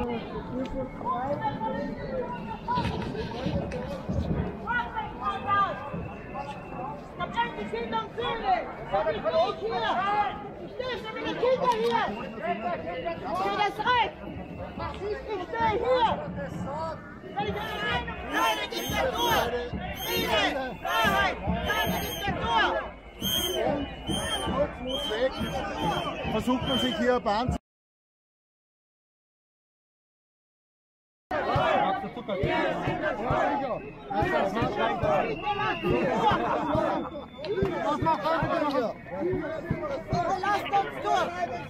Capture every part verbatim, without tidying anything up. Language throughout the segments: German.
Die Kinder und Söhne! Das ist nicht hier! Ich stehe mit den Kindern hier! Ich sehe das Recht! Ich stehe hier! Weil ich eine Meinung keine Diktatur! Friede! Freiheit! Keine Diktatur! Versucht man sich hier eine Bahn zu... Lasst uns durch!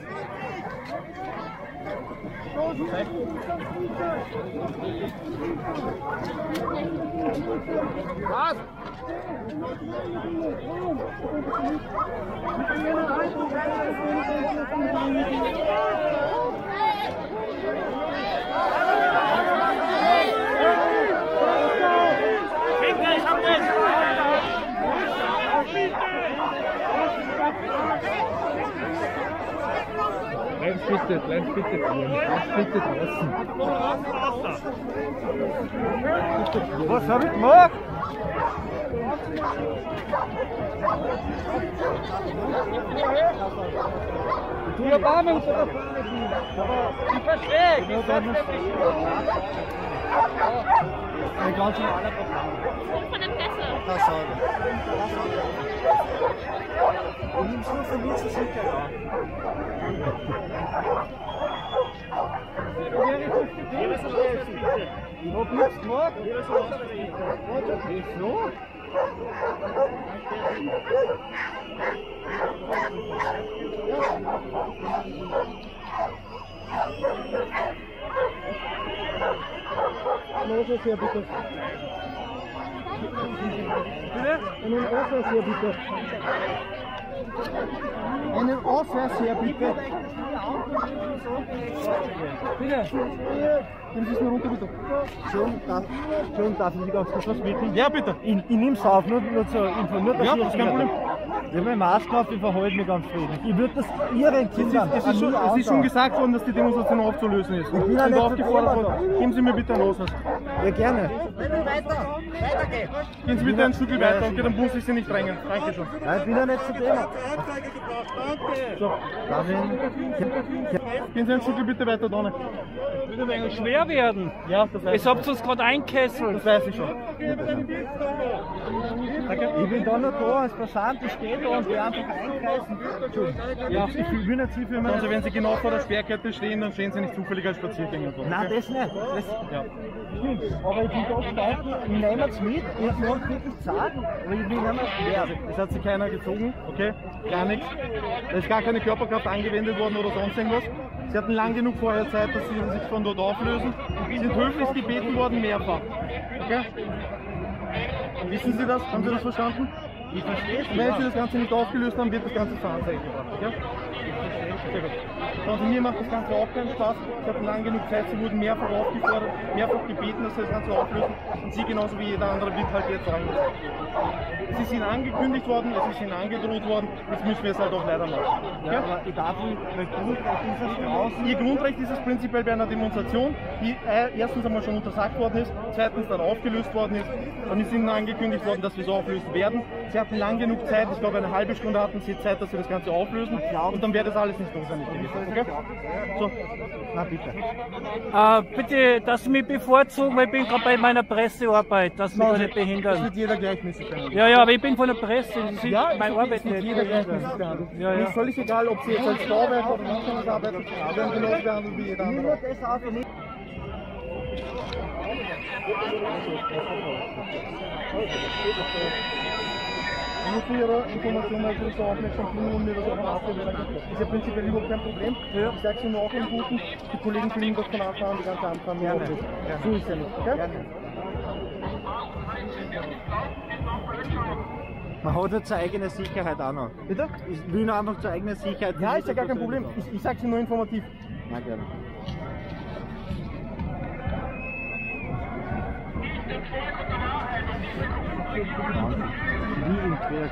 Was? Bleib bitte, bleib bitte drin, bleib bitte draußen. Was hab ich gemacht? Du erbarmen uns da vorne nicht. Ich verstehe, ich sage das nicht. Ein ganz normaler Programm. Von der Presse. Das sage ich. Und nimmst nur von mir zu sicher, ja. Ich hab nichts gemacht. Wieso? Los jetzt hier bitte. Bitte? Einen Ausweis hier bitte. Einen Ausweis her bitte. Bitte. Nimm es nur runter bitte. Schon, darf, schon darf ich ganz kurz was bitten? Ja bitte. Ich, ich nehme es auf, nur, nur zur Info. Nur, dass ja, das ist kein Problem. Ich habe meine Maske auf, ich verhalte mich ganz friedlich. Ich würde das Ihren Kindern. Es ist, es ist, schon, es ist schon gesagt worden, dass die Demonstration aufzulösen ist. Ich bin ja aufgefordert worden. Geben Sie mir bitte einen Ausweis. Ja, gerne. Weiter! Weitergehen! Gehen Sie bitte ein Stück weiter, okay, dann muss ich Sie nicht drängen. Danke schon. Nein, ich bin ja nicht zu Thema. So. Gehen Sie ein Stück bitte weiter da. Würde ein wenig schwer werden. Ja, das weiß Jetzt ich. habt ihr uns gerade einkesselt. Das weiß ich schon. Danke. Ich bin da nur da als Passant, ich stehe da und will einfach einkreisen. Ja, ich will nicht Sie filmen. Also wenn Sie genau vor der Sperrkette stehen, dann stehen Sie nicht zufällig als Spaziergänger da. Nein, das nicht. Das Ja. stimmt. Aber ich bin da gestanden, ich nehme es mit, ich will es wirklich sagen, aber ich will nicht mehr sterben. Es hat sich keiner gezogen, okay? Gar nichts. Da ist gar keine Körperkraft angewendet worden oder sonst irgendwas. Sie hatten lang genug vorher Zeit, dass Sie sich von dort auflösen. Sie sind höflich gebeten worden, mehrfach. Okay? Wissen Sie das? Haben Sie das verstanden? Ich verstehe es. Wenn Sie das Ganze nicht aufgelöst haben, wird das Ganze zur Anzeige gebracht. Okay? Sehr gut. Schauen Sie, mir macht das Ganze auch keinen Spaß. Sie hatten lang genug Zeit, Sie wurden mehrfach aufgefordert, mehrfach gebeten, dass Sie das Ganze auflösen. Und Sie genauso wie jeder andere wird halt jetzt rangesetzt. Es ist Ihnen angekündigt worden, es ist Ihnen angedroht worden, jetzt müssen wir es halt auch leider machen. Okay? Ja, aber ich darf nicht, mein Grundrecht ist es draußen. Ihr Grundrecht ist es prinzipiell bei einer Demonstration, die äh, erstens einmal schon untersagt worden ist, zweitens dann aufgelöst worden ist. Dann ist Ihnen angekündigt worden, dass wir es auflösen werden. Sie hatten lang genug Zeit, ich glaube eine halbe Stunde hatten Sie Zeit, dass Sie das Ganze auflösen und dann wäre das alles nicht notwendig gewesen. Okay? So, na bitte. Äh, bitte, dass Sie mich bevorzugen, weil ich bin gerade bei meiner Pressearbeit, dass Sie mich da nicht Das behindern. wird jeder gleichmäßig behandelt. Ja, ja, aber ich bin von der Presse, Sie sind Ja, meine es Arbeit wird nicht. jeder gleichmäßig behandelt. Ja, Mir ja. ist völlig egal, ob Sie jetzt als Bauwerk oder sonst was arbeiten, Sie werden genauso behandelt wie jeder andere. Nur das auch für mich. Nur für Ihre Information, weil Sie so aufmerksam sind und mir das auch nachzuhören. Ist ja prinzipiell überhaupt kein Problem. Ich sage es Ihnen auch im Guten, die Kollegen fliegen das von Anfang an die ganze Abend haben. Gerne. So ist ja nicht. Okay? Gerne. Man hat ja zur eigenen Sicherheit auch noch. Bitte? Ich will nur einfach zur eigenen Sicherheit. Ja, ist ja gar kein Problem. Ich, ich sage es Ihnen nur informativ. Na gerne. Wie im Berg.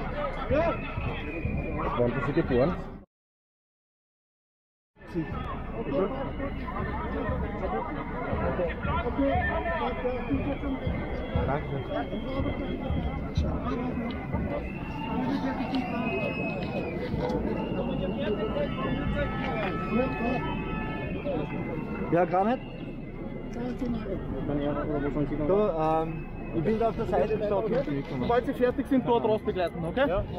Wann sind Sie geboren? Ja, gar nicht. So, ähm, ich bin da auf der Seite gestanden. Sobald Sie fertig sind, dort raus begleiten, okay? Ja,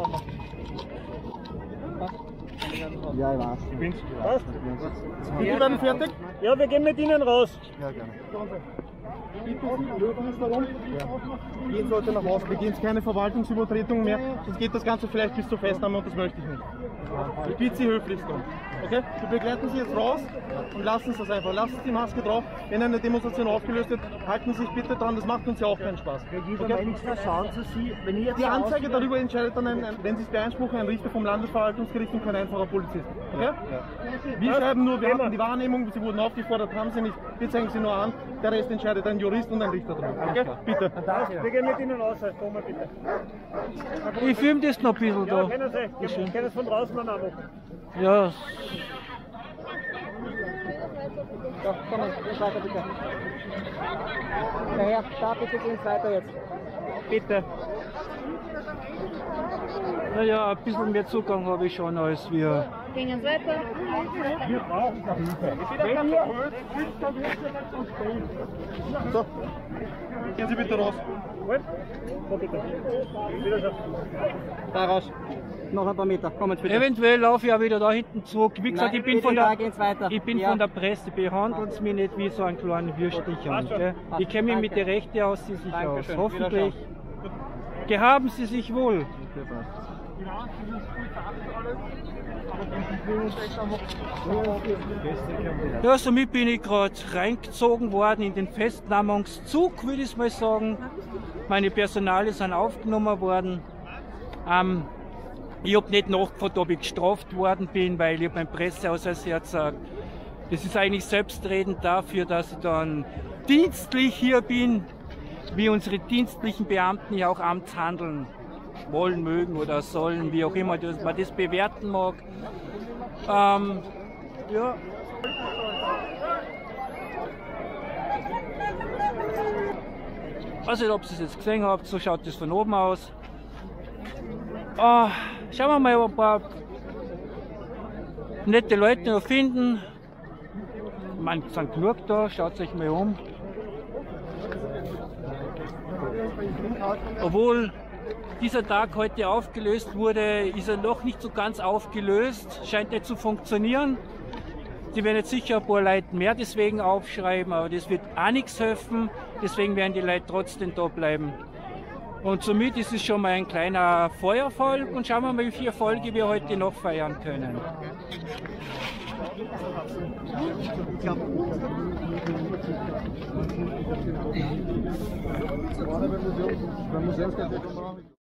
Ja, ich weiß. passt. Sie werden fertig? Ja, wir gehen mit Ihnen raus. Ja, gerne. Bitte Sie, lösen es darum. Gehen sollte nach Hause. Beginnt keine Verwaltungsübertretung mehr, sonst geht das Ganze vielleicht bis zur Festnahme und das möchte ich nicht. Ich bitte Sie höflichst um. Okay? Wir begleiten Sie jetzt raus und lassen Sie das einfach. Lassen Sie die Maske drauf. Wenn eine Demonstration aufgelöst wird, halten Sie sich bitte dran, das macht uns ja auch keinen Spaß. Okay? Schauen Sie Sie, wenn ich jetzt die Anzeige darüber entscheidet dann, ein, ein, wenn Sie es beanspruchen, ein Richter vom Landesverwaltungsgericht und kein einfacher Polizist. Okay? Ja. Wir schreiben nur, wir hatten die Wahrnehmung, Sie wurden aufgefordert, haben Sie nicht. Wir zeigen Sie nur an, der Rest entscheidet ein Jurist und ein Richter drüber. Okay? Bitte. Wir gehen mit Ihnen raus, Thomas, bitte. Ich filme das noch ein bisschen da. Ja, können Sie. Wir können es von draußen noch machen. Ja. So, komm mal, geh weiter bitte. Naja, da bitte gehen weiter jetzt. Bitte. Naja, ein bisschen mehr Zugang habe ich schon als wir. Gehen Sie weiter. Wir brauchen da Hilfe. Wenn ihr dann wird es So, gehen Sie bitte raus. Gut? So bitte. Wiedersehen. Da raus. Noch ein paar Meter, kommen Sie bitte. Eventuell laufe ich auch wieder da hinten zurück. Wie gesagt, Nein, ich bin, von da der, geht's weiter. ich bin Ja. von der Presse. Behandelt es mich nicht wie so einen kleinen Würstchen. Gell? Ich kenne mich mit den Rechten aus, Sie sich aus. Dankeschön. Hoffentlich. Gehaben Sie sich wohl. Ja, somit bin ich gerade reingezogen worden in den Festnahmungszug, würde ich mal sagen. Meine Personalien sind aufgenommen worden. Ähm, ich habe nicht nachgefragt, ob ich gestraft worden bin, weil ich habe mein Presseausweis gesagt. Das ist eigentlich selbstredend dafür, dass ich dann dienstlich hier bin, wie unsere dienstlichen Beamten ja auch amtshandeln wollen, mögen oder sollen, wie auch immer das, man das bewerten mag. Ähm, ja. Ich weiß nicht, ob ihr es jetzt gesehen habt, so schaut das von oben aus. Äh, schauen wir mal, ob ein paar nette Leute noch finden. Ich meine, es sind genug da, schaut euch mal um. Obwohl dieser Tag heute aufgelöst wurde, ist er noch nicht so ganz aufgelöst, scheint nicht zu funktionieren. Die werden jetzt sicher ein paar Leute mehr deswegen aufschreiben, aber das wird auch nichts helfen, deswegen werden die Leute trotzdem da bleiben. Und somit ist es schon mal ein kleiner Feuerfolg und schauen wir mal, wie viele Erfolge wir heute noch feiern können. Beim Museumsgeld